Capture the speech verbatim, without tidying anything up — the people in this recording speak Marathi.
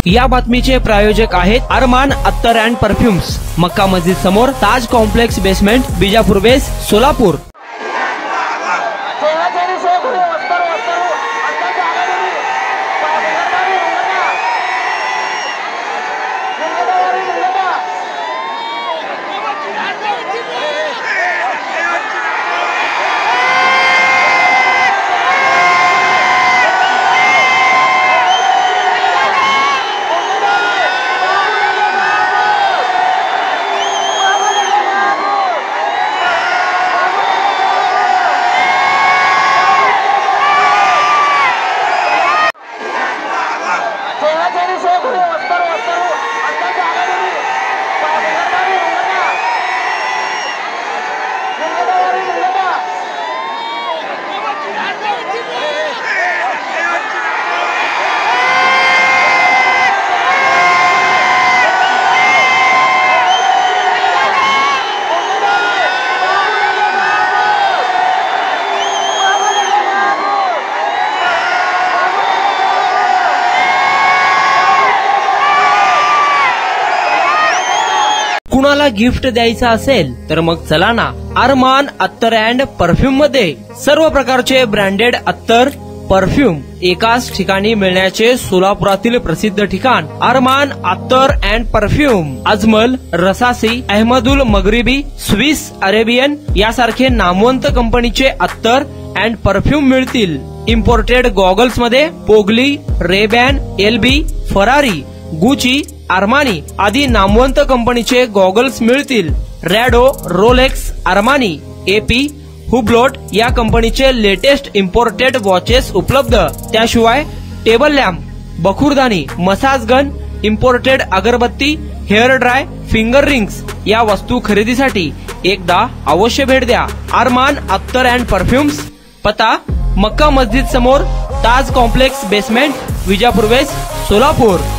या बातमीचे प्रायोजक आहेत अरमान अत्तर अँड परफ्युम्स, मक्का मस्जिद समोर, ताज कॉम्प्लेक्स बेसमेंट, बिजापूर बेस, सोलापूर। कुणाला गिफ्ट द्यायचं असेल तर मग चला ना अरमान अत्तर अँड परफ्यूम मध्ये। सर्व प्रकारचे ब्रँडेड अत्तर परफ्यूम एकाच ठिकाणी मिळण्याचे सोलापुरातील प्रसिद्ध ठिकाण अरमान अत्तर and perfume. Ajmal, Rasasi, Ahmed Al Maghribi, Swiss Arabian यासारखे नामवंत कंपनीचे अत्तर अँड परफ्यूम मिळतील। इम्पोर्टेड गॉगल्स मध्ये पोगली, Ray Ban, LB, Ferrari, Gucci, Armani आदी नामवंत कंपनीचे गॉगल्स मिळतील। Rado, Rolex, Armani, AP, Hublot या कंपनीचे लेटेस्ट इम्पोर्टेड वॉचेस उपलब्ध। त्याशिवाय टेबल लॅम्प, बखुरदानी, massage gun, imported agarbatti, hair dry, finger rings या वस्तू खरेदीसाठी एकदा अवश्य भेट द्या अरमान अत्तर अँड परफ्यूम्स। पता मक्का मस्जिद समोर, ताज कॉम्प्लेक्स बेसमेंट, विजापूर वेस्ट, सोलापूर।